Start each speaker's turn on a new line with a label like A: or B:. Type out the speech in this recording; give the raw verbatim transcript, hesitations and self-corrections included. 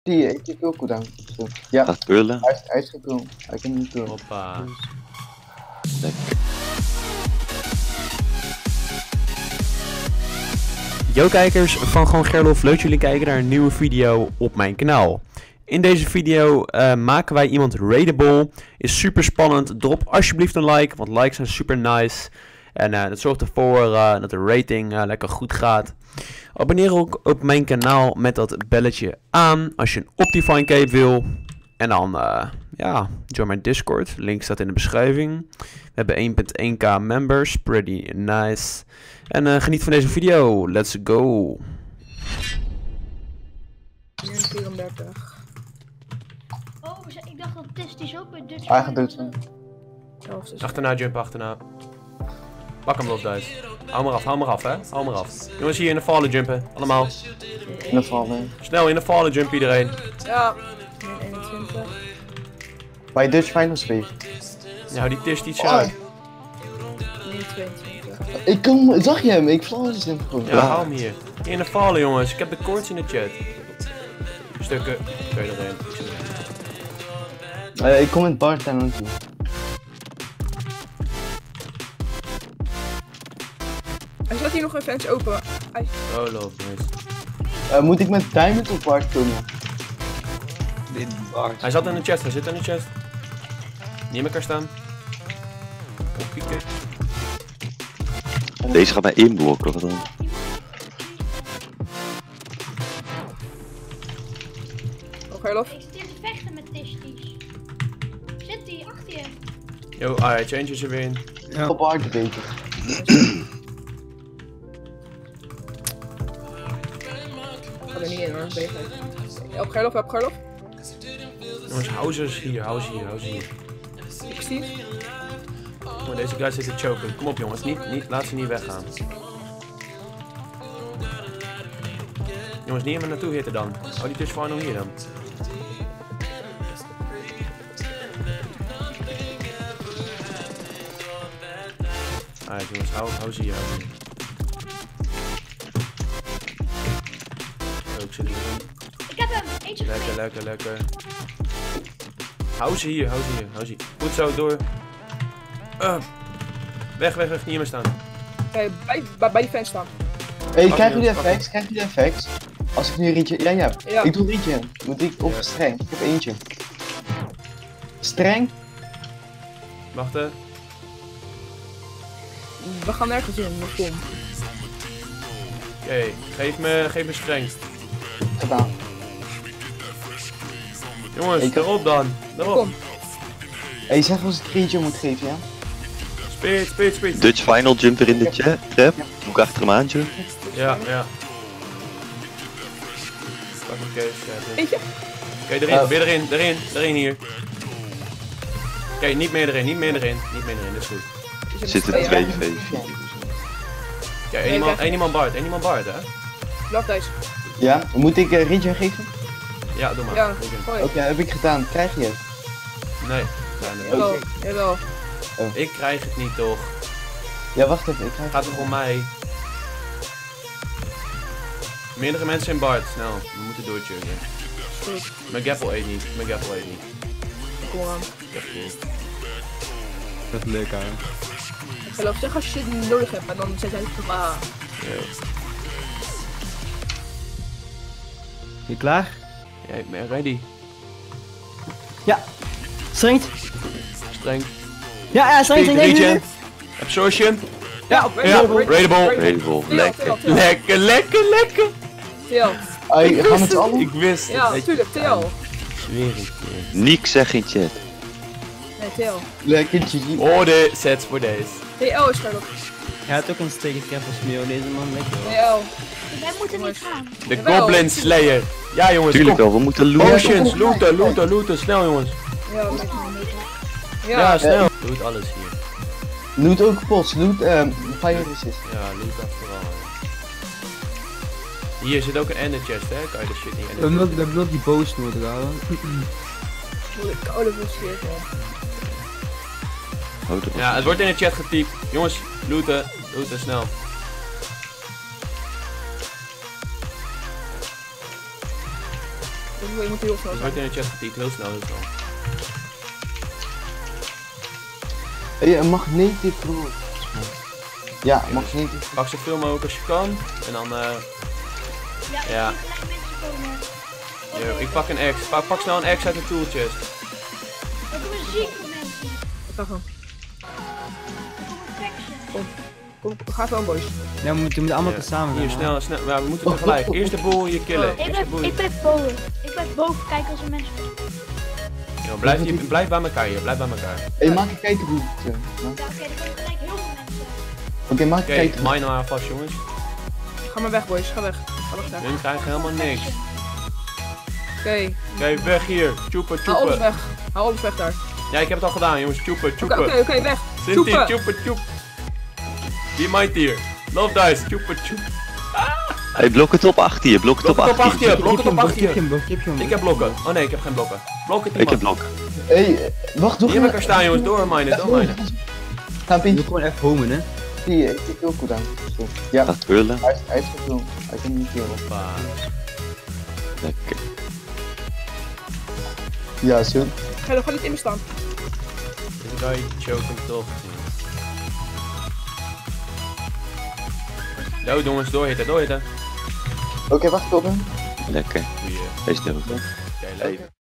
A: Die, ik heb ook cooldown. Zo. Ja,
B: Gaat pullen.
A: hij is, hij is gekomen. Hij kan niet pullen.
C: Hoppa.
B: Lekker.
C: Yo kijkers van Gewoon Gerlof, leuk dat jullie kijken naar een nieuwe video op mijn kanaal. In deze video uh, maken wij iemand raidable. Is super spannend. Drop alsjeblieft een like, want likes zijn super nice. En uh, dat zorgt ervoor uh, dat de rating uh, lekker goed gaat. Abonneer ook op mijn kanaal met dat belletje aan als je een Optifine cape wil. En dan, uh, ja, join mijn Discord. Link staat in de beschrijving. We hebben één komma één k members, pretty nice. En uh, geniet van deze video. Let's go.
D: vierendertig.
E: Oh, ik dacht dat Testies ook bij Dutch
A: Hij gaat dood zijn.
C: Achterna, jump achterna. Pak hem op, Duits. Hou maar af, hou maar af, hè. Hou maar af. Jongens, hier in de vallen jumpen. Allemaal.
A: In de vallen.
C: Snel in de vallen jump iedereen.
D: Ja. eenentwintig.
A: Bij Dutch Final Space.
C: Ja, hou die tist iets
A: Oh.
C: uit.
D: tweeëntwintig.
A: Ik kom, zag je hem? Ik flash hem gewoon.
C: Ja, hou hem hier. Hier in de vallen, jongens. Ik heb de koorts in de chat. Stukken. Kun je erin.
A: Uh, ik kom in het bar aan toe.
D: Hij staat hier nog even eens open. Hij...
C: Oh, loop, nice.
A: Uh, moet ik met Diamond of Bart komen?
C: Hij zat in de chest, hij zit in de chest. Niet in elkaar staan. Opkieken.
B: Deze gaat mij inblokken, wat dan?
D: Oh, Gerlof.
E: Ik zit hier te vechten met Testies. Zit die achter je?
C: Yo, ah, hij changes er weer in.
A: Ja. Op Bart beter.
D: Ik ga er niet in hoor, beter. Help Gerlof, help Gerlof.
C: Jongens, hou ze eens hier, hou ze hier, hou ze hier.
D: Ik zie.
C: Oh, deze guy zit te choken. Kom op jongens, niet, niet, laat ze niet weggaan. Jongens, niet helemaal naartoe hitten dan. Hou die tussen final hier dan. Alright jongens, hou, hou ze hier, hou ze hier. Oh, ik zit erin.
E: Ik heb hem, eentje
C: Lekker,
E: gekregen.
C: lekker, lekker. Hou ze hier, hou ze hier, hou ze hier. Goed zo, door. Uh. Weg, weg, weg, niet meer staan.
D: Kijk, bij, bij, bij die fans staan.
A: Hey,
C: Pak
A: krijg
C: hem,
A: je de
C: pak
A: effects? Krijg je de effects? Als ik nu een rietje... Ja, ja.
D: Ja.
A: Ik doe een rietje. Moet ik op
C: Ja.
A: streng? Ik heb eentje. Streng?
C: Wacht hè.
D: We gaan nergens in, maar kom.
C: Oké, geef me, geef me streng.
A: Gedaan.
C: Jongens,
A: Ik-
C: erop dan. Erop.
D: Kom.
A: Hey, zeg als ik een rietje moet geven, ja?
C: Speed, speed, speed.
B: Dutch Final Jumper in de chat. Trap. Moet ik achter hem aan jumpen?
C: Ja, ja. Pak een case. Ja,
D: Eentje.
C: Oké, erin,
A: Oh.
C: weer erin, erin, erin hier. Oké, niet meer erin, niet meer erin, niet meer erin, dat is goed.
B: Er zitten twee V vier.
C: Oké, één iemand, één iemand Bart, één iemand Bart hè?
D: Blaf deze.
A: Ja? Moet ik een rietje geven?
C: Ja, doe maar.
D: Ja,
C: Goed in.
D: gooi.
A: Oké, heb ik gedaan. Krijg je het?
C: Nee, nee, nee.
D: Jawel, jawel.
C: Ik krijg het niet toch.
A: Ja, wacht even. Ik krijg
C: Gaat toch om mij? Meerdere mensen in Bart, snel. We moeten doorchuggen.
D: Goed,
C: Mijn Gapple eet niet, mijn Gapple eet niet.
D: kom eraan.
C: Gapple.
F: Dat is leuk hè.
D: Gerlof, zeg als je shit niet nodig hebt, en dan zet hij het op A.
C: Ja.
F: Je klaar?
C: Ja, ik ben ready.
F: Ja. Strengt.
C: Streng.
F: Ja, ja, strengt.
C: Speed, regen. Absorption.
D: Ja,
C: Ja, raidable.
B: Raidable. Lekker.
C: Lekker, lekker, lekker.
D: T L.
A: Hey, gaan we met z'n allen?
C: Ik wist het.
D: Ja,
C: weet je.
D: tuurlijk, T L.
C: Zweer ik je.
B: Niek zeg in chat.
D: Nee, T L.
A: Lekker, G G.
C: Orde sets voor deze.
D: T L is Gerlof.
F: Hij had ook een stekencap als Mio, deze man. Lekker
D: T
F: hoor.
D: L.
E: Wij moeten niet gaan.
C: De
D: Jawel.
C: Goblin Slayer. Ja jongens,
B: Tuurlijk
C: kom.
B: wel, we moeten looten.
C: Potions, looten, looten, looten. Snel jongens.
D: Ja, lekker.
C: Ja,
D: Ja,
C: snel. Doe alles hier.
A: Loot ook post. Loot ehm fire resist.
C: Ja, loot dat vooral. Hier zit ook een ender chest, hè? Kan je de shit niet
F: We
C: ender.
F: hebben ook- we hebben ook die boos nodig houden.
D: de koude bullshit, man.
B: Oh, dat was-
C: Ja, het wordt in de chat getypt. Jongens, looten, looten snel.
D: De Je moet heel snel
C: Het
D: zijn.
C: wordt in de chat getypt, heel snel, heel snel.
A: Hey, een magnetisch broer. Ja, magnetisch.
C: Pak zoveel mogelijk als je kan. En dan, eh...
E: Ja,
C: Ja.
E: ik zie gelijk mensen komen.
C: yo, ik pak een X. Pak, pak snel een X uit de tool chest.
E: Er komen ziek veel mensen.
D: Ik ga gewoon.
E: Er komen faction.
D: Kom, ga gewoon boys.
F: Ja, we moeten, we moeten allemaal
C: Ja.
F: tezamen
C: Hier,
F: gaan.
C: snel, snel. Ja, we moeten tegelijk. Eerst de boel hier killen.
E: Ik
C: Eerst de
E: blijf,
C: boel.
E: ik blijf boven. Ik blijf boven kijken als er mensen komen.
C: Yo, blijf, hier, blijf bij elkaar hier, blijf bij elkaar.
A: Hey, maak een kijkerboek.
E: Ja, oké, er komen gelijk heel veel mensen.
A: Oké, maak een
C: Oké,
A: kijkerboek.
C: mine maar vast jongens.
D: Ga maar weg boys, ga weg. Ga weg daar.
C: Jullie krijgen helemaal niks.
D: Oké,
C: Oké, weg hier. Tjoepen,
D: haal alles
C: tjoepen.
D: weg. Haal alles weg daar.
C: Ja, ik heb het al gedaan jongens. Tjoepen,
D: Oké,
C: tjoepen.
D: oké, oké, weg.
C: Sinti,
D: Tjoepen.
C: tjoepen, tjoep. Die might hier. Love dice, tjoepen, tjoep.
B: Hey, blok het op achter je, blok het op
C: Blok het op
B: achter je.
C: achter je, blok het op achter
F: Kip je
C: je.
F: hem, blok, kip je hem.
C: Ik heb blokken. Oh nee, ik heb geen blokken. Blokken
B: Ik heb
C: iemand.
B: blok.
A: Hey, eh, wacht, doe
C: Hier heb ik er staan jongens, door minen, door minen.
A: Ga
F: Je
A: Pietje.
F: moet gewoon echt homen, hè.
A: Die, ik zit heel goed aan. Ja,
B: Gaat willen.
A: hij is, hij is gezond. Hij kan niet killen.
C: Hoppa.
B: Lekker.
A: Ja, zo.
D: Ga er gewoon niet in me staan.
C: Dit guy choken toch. Yo jongens, doorhitten, doorhitten.
A: Oké, wacht, Robin.
B: Lekker.
C: Goeie.
B: Wees dood.
C: Oké, leuk.
A: Oké.